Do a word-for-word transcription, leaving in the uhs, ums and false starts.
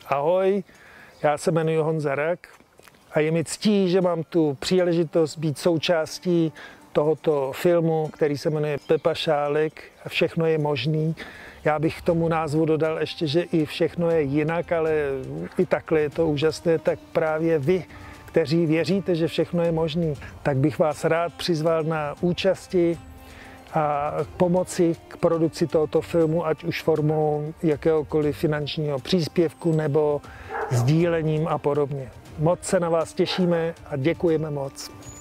Ahoj, já se jmenuji Honza Rak a je mi ctí, že mám tu příležitost být součástí tohoto filmu, který se jmenuje Pepa Šálek a všechno je možný. Já bych k tomu názvu dodal ještě, že i všechno je jinak, ale i takhle je to úžasné, tak právě vy, kteří věříte, že všechno je možný, tak bych vás rád přizval na účasti a k pomoci k produkci tohoto filmu, ať už formou jakéhokoliv finančního příspěvku nebo sdílením a podobně. Moc se na vás těšíme a děkujeme moc.